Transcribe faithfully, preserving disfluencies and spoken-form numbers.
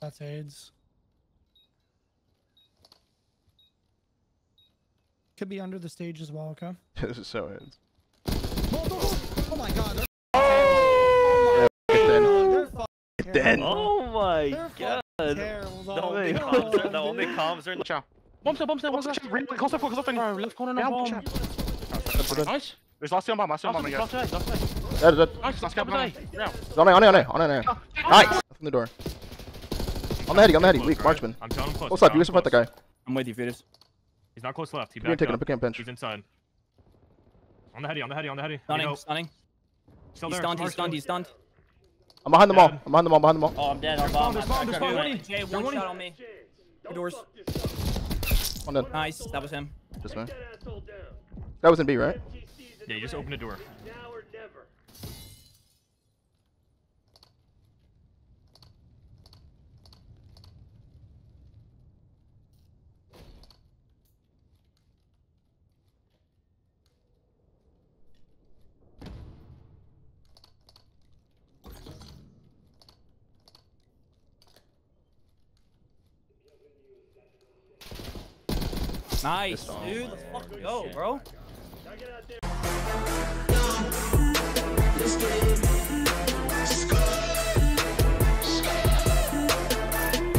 That's AIDS. Could be under the stage as well, okay? This is so AIDS. Oh my god. Oh Oh my god. Oh my god. Terrible. The only comms are, the only comms are in the Ciao. Bomb still, bomb still, bomb still. Really close up, close up. Bro, left corner no bomb. Nice. There's last bomb, last bomb, I guess. last last last Dead, dead. Nice, last bomb. Yeah. On it, on it, on it, on it. Nice. From the door. On the heady, on the heady. Close, Weak, right? marksman. I'm telling him close. Close left, you can support that guy. I'm with you, Fetus. He's not close left. He You can backed take him, up. pick him, pinch. He's inside. On the heady, on the heady, on the heady. Stunning, stunning. Still He's there. stunned, he's stunned, he's stunned. I'm behind the mall. I'm behind the mall, behind the mall. Oh, I'm dead. I'm bomb. There's bomb, there's bomb, Jay, there's Jay, bomb. one shot on me. Two doors. One dead. Nice. That was him. Just me. That was in B, right? Yeah, you just opened a door. Nice, dude. Let's fucking go, bro. Let's get it.